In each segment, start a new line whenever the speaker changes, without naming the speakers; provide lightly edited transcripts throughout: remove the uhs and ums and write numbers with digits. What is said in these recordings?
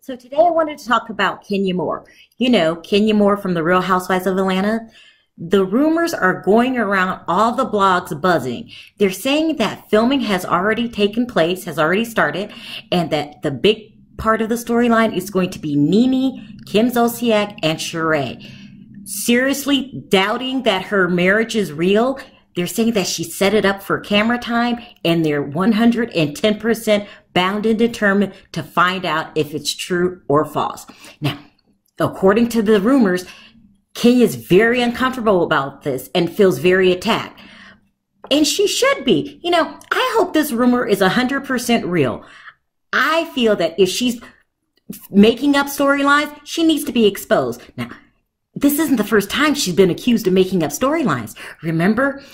So today I wanted to talk about Kenya Moore. You know, Kenya Moore from The Real Housewives of Atlanta. The rumors are going around all the blogs buzzing. They're saying that filming has already taken place, has already started, and that the big part of the storyline is going to be NeNe, Kim Zolciak, and Sheree. Seriously doubting that her marriage is real. They're saying that she set it up for camera time, and they're 110% bound and determined to find out if it's true or false. Now, according to the rumors, Kenya's very uncomfortable about this and feels very attacked. And she should be. You know, I hope this rumor is 100% real. I feel that if she's making up storylines, she needs to be exposed. Now, this isn't the first time she's been accused of making up storylines. Remember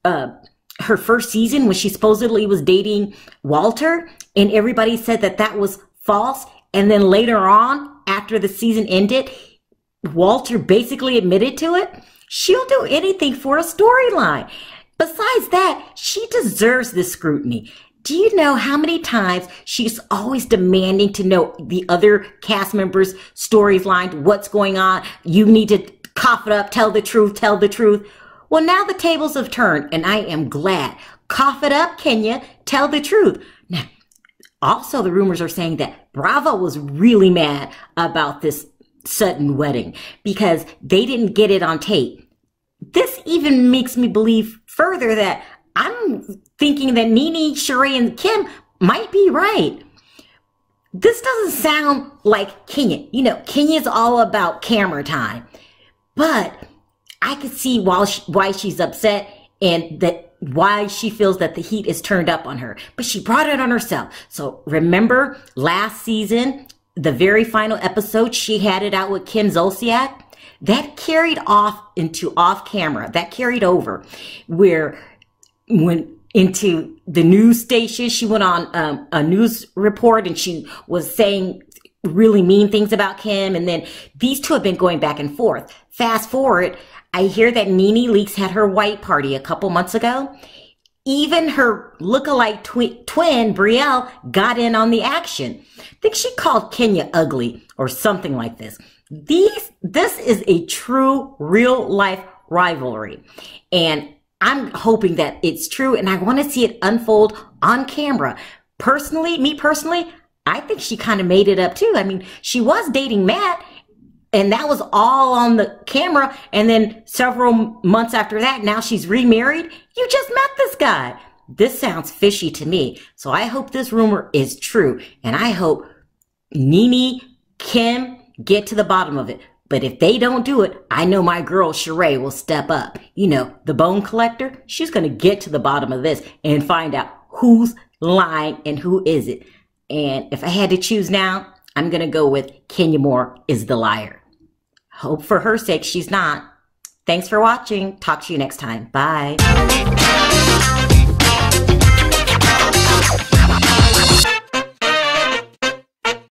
her first season when she supposedly was dating Walter, and everybody said that that was false. And then later on, after the season ended, Walter basically admitted to it. She'll do anything for a storyline. Besides that, she deserves this scrutiny. Do you know how many times she's always demanding to know the other cast members' storyline, what's going on? You need to cough it up, tell the truth, tell the truth. Well, now the tables have turned, and I am glad. Cough it up, Kenya, tell the truth. Now, also the rumors are saying that Bravo was really mad about this sudden wedding because they didn't get it on tape. This even makes me believe further that I'm thinking that NeNe, Sheree, and Kim might be right. This doesn't sound like Kenya. You know, Kenya's all about camera time. But I could see why she's upset and that why she feels that the heat is turned up on her. But she brought it on herself. So remember last season, the very final episode, she had it out with Kim Zolciak. That carried off into off camera. That carried over where went into the news station. She went on a news report and she was saying really mean things about Kim. And then these two have been going back and forth. Fast forward, I hear that NeNe Leakes had her white party a couple months ago. Even her lookalike twin, Brielle, got in on the action. I think she called Kenya ugly or something like this. This is a true real life rivalry. And I'm hoping that it's true, and I want to see it unfold on camera. Me personally, I think she kind of made it up too. I mean, she was dating Matt, and that was all on the camera. And then several months after that, now she's remarried. You just met this guy. This sounds fishy to me. So I hope this rumor is true, and I hope NeNe, Kim get to the bottom of it. But if they don't do it, I know my girl Sheree will step up. You know, the bone collector, she's going to get to the bottom of this and find out who's lying and who isn't. And if I had to choose now, I'm going to go with Kenya Moore is the liar. Hope for her sake she's not. Thanks for watching. Talk to you next time. Bye.